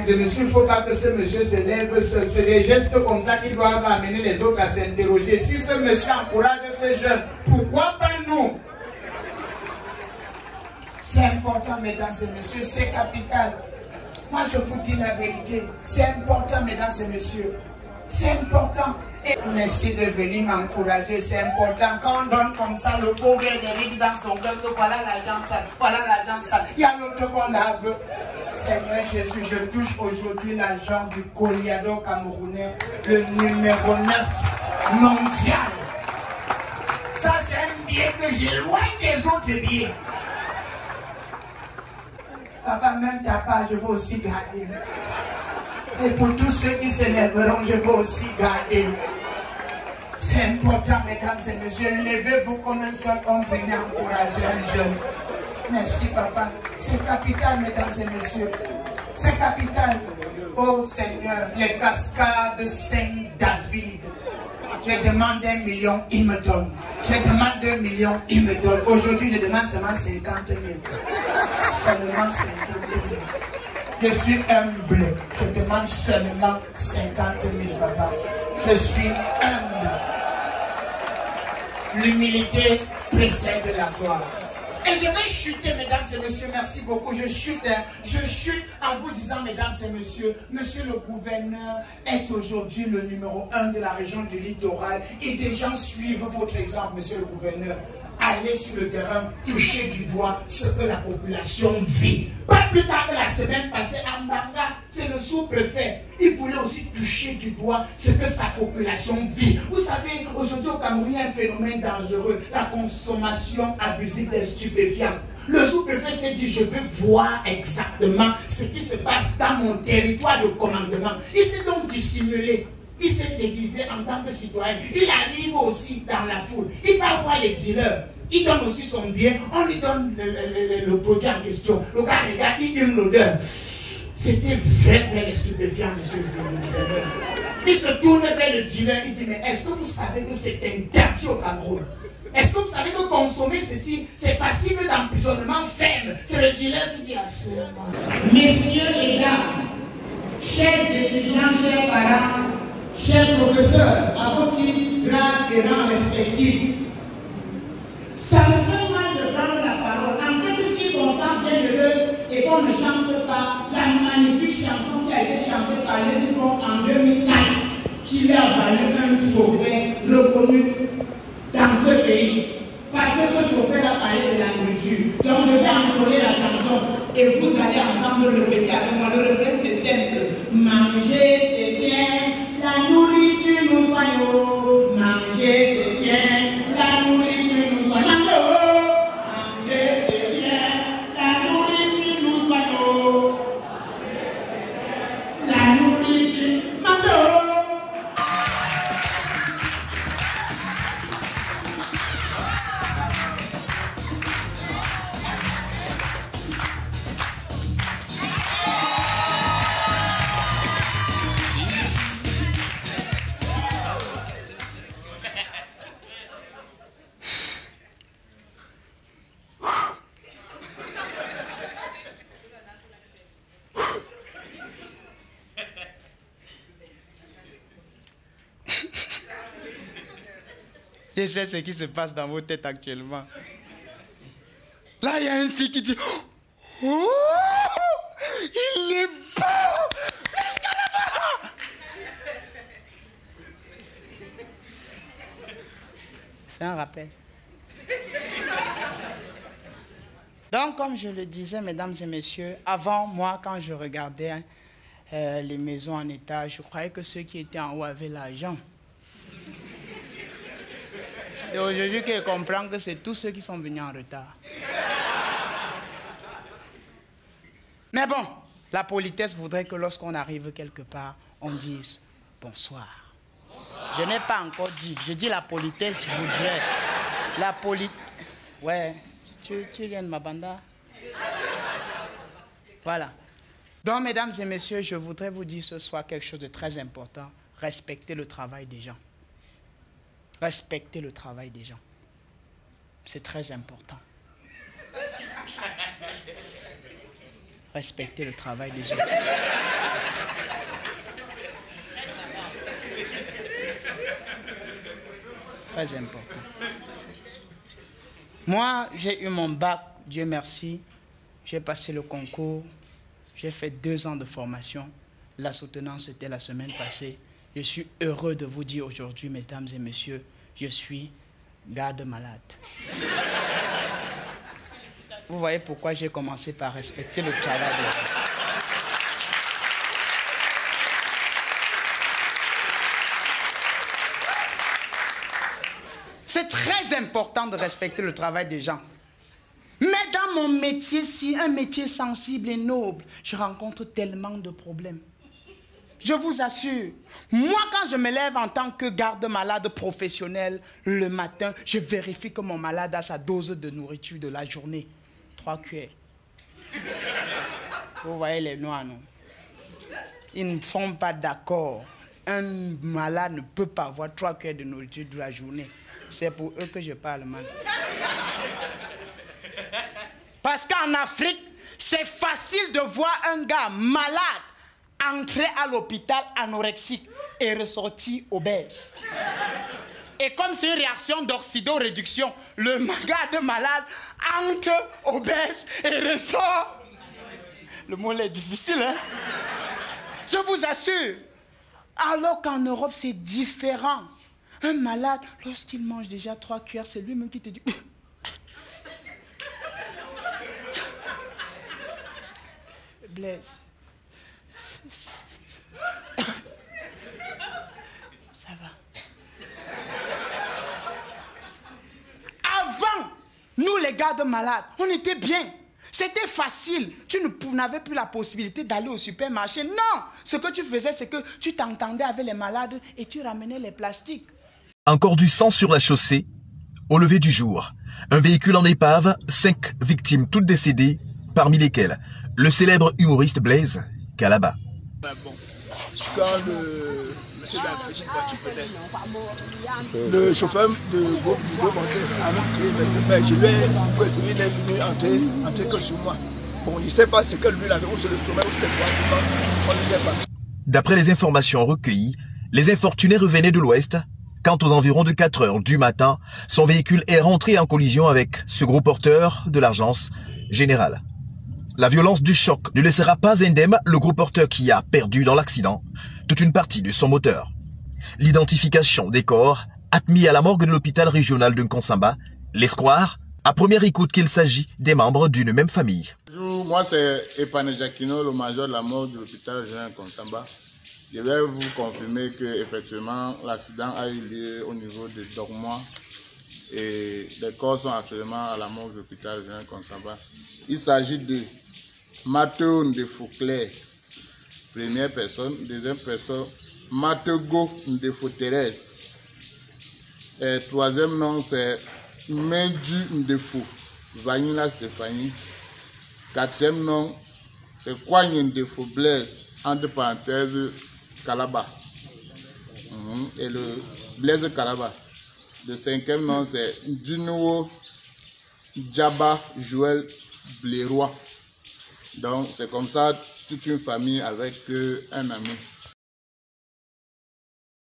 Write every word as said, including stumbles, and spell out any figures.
mesdames et messieurs, il ne faut pas que ce monsieur se lève seul. C'est des gestes comme ça qui doivent amener les autres à s'interroger. Si ce monsieur encourage ces jeunes, pourquoi pas nous? C'est important, mesdames et messieurs, c'est capital. Moi, je vous dis la vérité. C'est important, mesdames et messieurs. C'est important. Et merci de venir m'encourager, c'est important. Quand on donne comme ça, le pauvre hérite dans son cœur que voilà l'argent sale, voilà l'argent sale. Il y a l'autre qu'on lave. Seigneur Jésus, je touche aujourd'hui l'argent du Goliado camerounais, le numéro neuf mondial. Ça, c'est un bien que j'éloigne des autres biens. Papa, même ta part, je veux aussi garder. Et pour tous ceux qui s'élèveront, je veux aussi garder. C'est important, mesdames et messieurs. Levez-vous comme un seul homme, venez encourager un jeune. Merci, papa. C'est capital, mesdames et messieurs. C'est capital. Oh Seigneur, les cascades Saint-David. Je demande un million, il me donne. Je demande deux millions, il me donne. Aujourd'hui, je demande seulement cinquante mille. Seulement cinquante mille. Je suis humble. Je demande seulement cinquante mille, papa. Je suis humble. L'humilité précède la gloire. Et je vais chuter, mesdames et messieurs, merci beaucoup. Je chute, je chute en vous disant, mesdames et messieurs, monsieur le gouverneur est aujourd'hui le numéro un de la région du littoral. Et des gens suivent votre exemple, monsieur le gouverneur. Allez sur le terrain, toucher du doigt ce que la population vit. Pas plus tard que la semaine passée, à Mbanga, c'est le sous-préfet. Il voulait aussi toucher du doigt ce que sa population vit. Vous savez, aujourd'hui au Cameroun, il y a un phénomène dangereux, la consommation abusive des stupéfiants. Le sous-préfet s'est dit, je veux voir exactement ce qui se passe dans mon territoire de commandement. Il s'est donc dissimulé. Il s'est déguisé en tant que citoyen. Il arrive aussi dans la foule. Il va voir les dealers. Il donne aussi son bien. On lui donne le, le, le, le produit en question. Le gars regarde, il donne l'odeur. C'était vrai, vrai les stupéfiants, monsieur le gouverneur. Il se tourne vers le dealer. Il dit, mais est-ce que vous savez que c'est interdit au Cameroun? Est-ce que vous savez que consommer ceci, c'est passible d'emprisonnement ferme? C'est le dealer qui dit absolument. Messieurs et dames, chers étudiants, chers parents, chers professeurs, à vos titres, grades et rangs respectifs, ça me fait mal de prendre la parole en cette circonstance bienheureuse et qu'on ne chante pas la magnifique chanson qui a été chantée par Lady Prof en deux mille quatre, qui lui a valu un trophée reconnu dans ce pays. Parce que ce trophée va parler de la nourriture. Donc je vais encoller la chanson et vous allez ensemble répéter avec moi. Le refrain c'est simple. Manger c'est bien. La nourriture nous soigne, manger c'est bien, la nourriture nous soigne, manger c'est bien, la nourriture nous soigne, la nourriture, manger. Je sais ce qui se passe dans vos têtes actuellement. Là, il y a une fille qui dit « Oh, il est beau! C'est un rappel. Donc, comme je le disais, mesdames et messieurs, avant, moi, quand je regardais euh, les maisons en étage, je croyais que ceux qui étaient en haut avaient l'argent. C'est aujourd'hui que je comprends que c'est tous ceux qui sont venus en retard. Mais bon, la politesse voudrait que lorsqu'on arrive quelque part, on dise bonsoir. Bonsoir. Je n'ai pas encore dit, je dis la politesse voudrait. La politesse... Ouais, tu, tu viens de ma banda? Voilà. Donc, mesdames et messieurs, je voudrais vous dire ce soir quelque chose de très important. Respectez le travail des gens. Respectez le travail des gens. C'est très important. Respectez le travail des gens. très important. Moi, j'ai eu mon bac, Dieu merci. J'ai passé le concours. J'ai fait deux ans de formation. La soutenance était la semaine passée. Je suis heureux de vous dire aujourd'hui, mesdames et messieurs, je suis garde-malade. Vous voyez pourquoi j'ai commencé par respecter le travail des gens. C'est très important de respecter le travail des gens. Mais dans mon métier-ci, un métier sensible et noble, je rencontre tellement de problèmes. Je vous assure, moi quand je me lève en tant que garde-malade professionnel, le matin, je vérifie que mon malade a sa dose de nourriture de la journée. Trois cuillères. Vous voyez les noirs, non? Ils ne font pas d'accord. Un malade ne peut pas avoir trois cuillères de nourriture de la journée. C'est pour eux que je parle, man. Parce qu'en Afrique, c'est facile de voir un gars malade entrer à l'hôpital anorexique et ressortir obèse. Et comme c'est une réaction d'oxydoréduction, le gars de malade entre obèse et ressort. Le mot est difficile, hein? Je vous assure. Alors qu'en Europe, c'est différent. Un malade, lorsqu'il mange déjà trois cuillères, c'est lui-même qui te dit... Blaise. Ça va. Avant, nous les gars de malades, on était bien. C'était facile. Tu n'avais plus la possibilité d'aller au supermarché. Non! Ce que tu faisais, c'est que tu t'entendais avec les malades et tu ramenais les plastiques. Encore du sang sur la chaussée. Au lever du jour, un véhicule en épave, cinq victimes toutes décédées, parmi lesquelles le célèbre humoriste Blaise Calaba. Bon, quand le monsieur de la petite voiture peut-être, le chauffeur de groupe du groupe a montré, je lui ai précisé, il est venu entrer, entrer que sur moi. Bon, il ne sait pas ce que lui avait, ou c'est le sommet, ou c'est le droit, on ne sait pas. D'après les informations recueillies, les infortunés revenaient de l'ouest. Quand aux environs de quatre heures du matin, son véhicule est rentré en collision avec ce gros porteur de l'Agence Générale. La violence du choc ne laissera pas indemne le gros porteur qui a perdu dans l'accident toute une partie de son moteur. L'identification des corps, admis à la morgue de l'hôpital régional de Nkonsamba, laisse croire, à première écoute, qu'il s'agit des membres d'une même famille. Bonjour, moi c'est Epane Jacquino, le major de la morgue de l'hôpital régional de Nkonsamba. Je vais vous confirmer que effectivement l'accident a eu lieu au niveau de Dormois et les corps sont actuellement à la morgue de l'hôpital régional de Nkonsamba. Il s'agit de Mateo Ndefo-Claire, première personne. Deuxième personne, Matego Ndefo-Thérèse. Et troisième nom, c'est Mendu Ndefo, Vanilla Stéphanie. Quatrième nom, c'est Kwanye Ndefo Blaise, entre parenthèses, Calaba. Mmh. Et le Blaise Calaba. Le cinquième nom, c'est Djinouo Djaba Joël Blairois. Donc, c'est comme ça, toute une famille avec euh, un ami.